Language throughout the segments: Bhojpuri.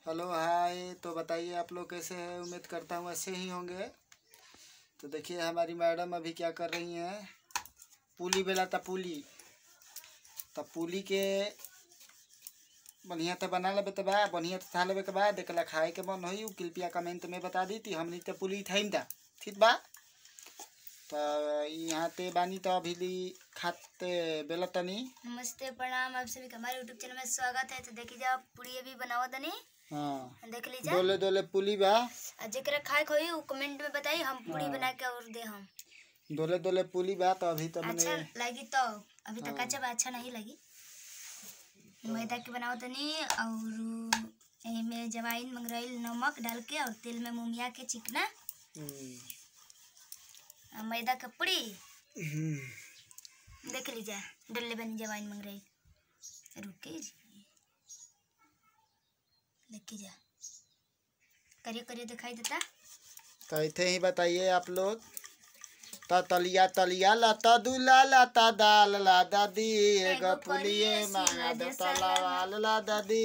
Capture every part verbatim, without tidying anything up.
Hello hi. तो बताइए आप लोग कैसे हैं। उम्मीद करता हूँ अच्छे ही होंगे। तो देखिए हमारी मैडम अभी क्या कर रही हैं। पूली बेला था पूली तो पूली के बढ़िया तो बना लेबे बा बढ़िया तो था लेबे के बा देखला खाए के मन होई कृपया कमेंट में बता दी थी हमनी तो पूली थाइन था ठीक बा। तो यहाँ ते बानी तो अभी ली खाते बेला तनी। नमस्ते प्रणाम आप सभी का हमारे यूट्यूब चैनल में स्वागत है। तो देखिए जाओ पूरी अभी बनावा तनी। हाँ देख लीजिए दोले दोले पुली बा जेकरा खाए खोई वो कमेंट में बताइए हम पूरी हाँ। बना के और दे हम दोले दोले पुली बा तो अभी तो अच्छा मैंने लगी तो अभी तक हाँ। अच्छा बा अच्छा नहीं लगी मैदा के बनाओ तनी और में जवाइन मंगराइल नमक डाल के और तेल में मुमिया के चिकना मैदा का पूरी देख लीजिए डल्ले बनी जवाइन मंगराइल रुके देखिए जा करिए करिए दिखाई देता कैसे ही बताइए आप लोग। ता तलिया तलिया लाता दूला लाता दाल ला दादी एगो पुलिये मांगा दे तलावाल ला दादी।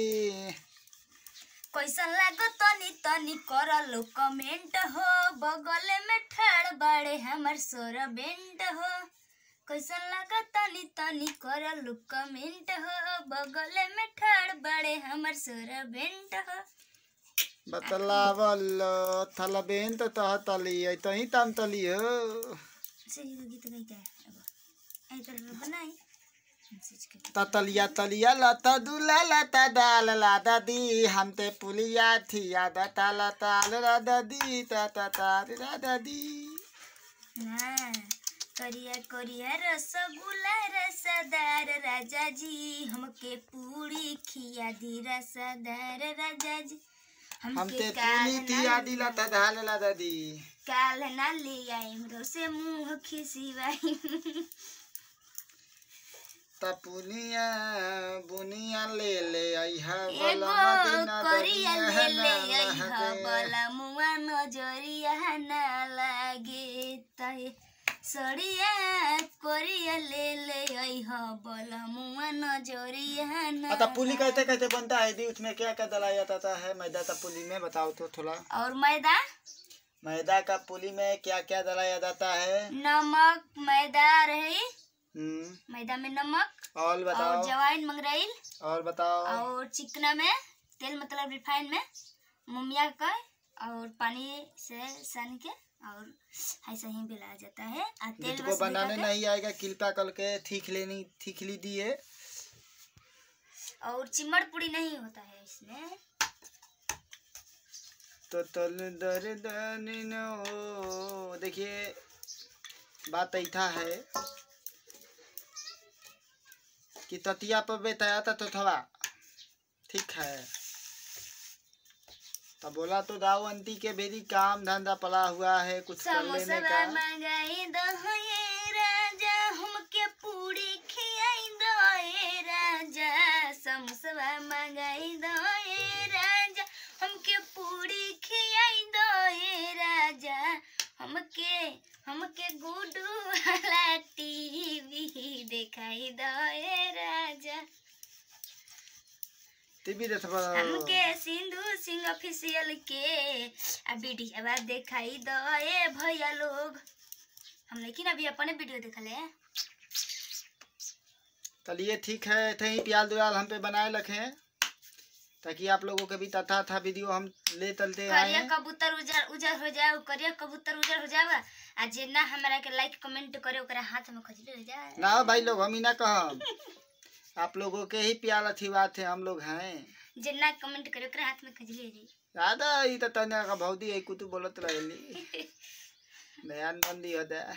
कैसन लागो तनी तनी करलो कमेंट हो बगल में ठाड़ बाड़े हमर सोरा बेंट हो कैसन लागो तनी तनी करलो कमेंट हो बगल में ठाड़ बाड़े हमर सोरा बेंट हो बतलावल थला बेन तो तह तली तो ही तम तली हो सही गीत गई क्या अब ऐ कर बनाई ता तलिया तलिया लाता दूला लाता दाल ला दादी हम ते पुलिया थिया दा ताला ताल ला दादी ता ता ता ला दादी। हाँ करिया करिया रसगुल्ला रसदार राजा जी हमके पूरी खिया दी रसदार राजा जी हम ते पुली थिया दी लाता दाल ला दादी काल ना ले आई मरो से मुंह खिसिवाई ता पुलिया बुनिया ले ले आई हा एगो करिया ले ले आई हा बला मुआ नजरिया ना लागे तय सड़िया करिया ले ले आई हा बला मुआ नजरिया ना। ता पुली कैसे कैसे बनता है दी उसमें क्या क्या डलाया जाता है मैदा ता पुली में बताओ तो थोड़ा। और मैदा मैदा का पुली में क्या क्या डलाया जाता है। नमक मैदा रही हम्म मैदा में नमक और बताओ और जवाइन मंगराइल और बताओ और चिकना में तेल मतलब रिफाइन में मुमिया का और पानी से सान के और ऐसा ही मिलाया जाता है। तेल जिसको बनाने नहीं आएगा कृपया करके ठीक लेनी ठीक ली दिए। और चिमड़ पूरी नहीं होता है इसमें तो तल दर दो देखिए बात ऐसा है कि ततिया पर बेताया था तो थोड़ा ठीक है तो बोला तो दाऊ अंती के बेरी काम धंधा पड़ा हुआ है कुछ कर लेने का। मंगाई दो ये राजा हमके पूरी खियाई दो ये राजा समोसा मंगाई दो ये राजा हमके पूरी खियाई दो ये राजा हमके हमके गुडू वाला टीवी दिखाई दो ये राजा टीवी देखबा हमके सिंधु सिंह ऑफिशियल के आ वीडियो बा दिखाई दो ए भैया लोग हम लेकिन अभी अपने वीडियो देखले चलिए ठीक है थे ही प्याल दुआल हम पे बनाए रखे ताकि आप लोगों के भी तथा था वीडियो हम ले चलते आए। करिया कबूतर उजर उजर हो जाओ करिया कबूतर उजर हो जाओ आ जे ना हमरा के लाइक कमेंट करे ओकरा हाथ में खजली हो जाए ना भाई लोग हम ही ना कहम आप लोगों के ही प्यार अच्छी बात है हम लोग हैं जे ना कमेंट करे ओकरा हाथ में खजली हो जाए दादा ई त तने का भौदी है कुतु बोलत रहली बयान बंदी हो दे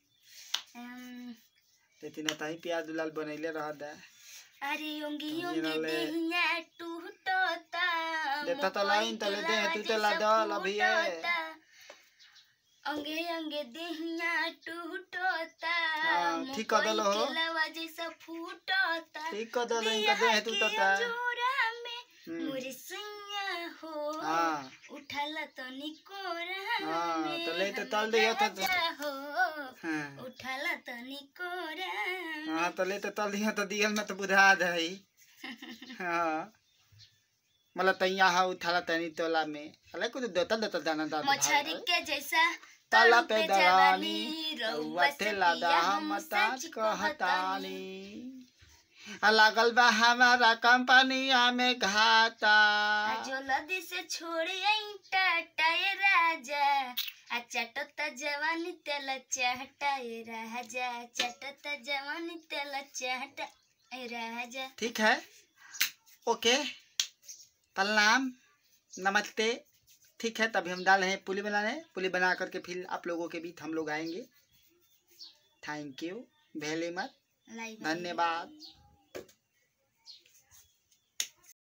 तेती ना ताई प्यार दुलाल बनैले रह दे अरे ओंगी ओंगी देहिया टूटता देता तो लाइन तले दे तू तो ला दल अभी है अंगे अंगे देहिया टूटता ठीक कर दलो हो लवा जैसा फूटता ठीक कर दलो इनका दे तू तो ता मोरे सैया हो हां उठाला तो निकोरा हां तो ले तो तल दिया तो हो उठाला तो निकोरा हां तो ले तो तल दिया तो दियल में तो बुझा दे हां मतलब तैया हा उठाला तनी तोला में अले कुछ देता देता दाना दा मछरी के जैसा ताला तड़ू पे पे दरानी जवानी रउआ रउआ थे से लादा पिया हम हम ताज सच कहतानी कहतानी आ लागल बा हमारा कंपनिया में घाटा जो लदी से छोड़ी आई टाटाए राजा आ चटता जवानी तेल चाहटाए राजा चटता जवानी तेल चाहटाए राजा। ठीक है, ओके, प्रणाम, नमस्ते। ठीक है, तभी हम डाल रहे हैं पुली बनाने। पुली बना करके फिर आप लोगों के बीच हम लोग आएंगे। थैंक यू वेरी मच, धन्यवाद।